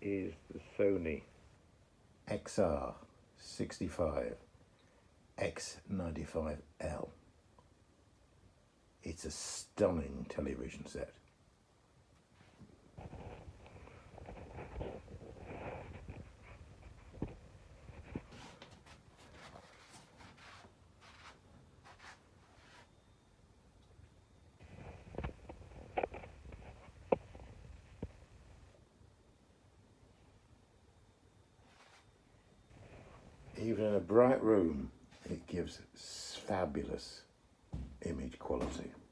is the Sony XR-65X95L. It's a stunning television set. Even in a bright room, it gives fabulous image quality.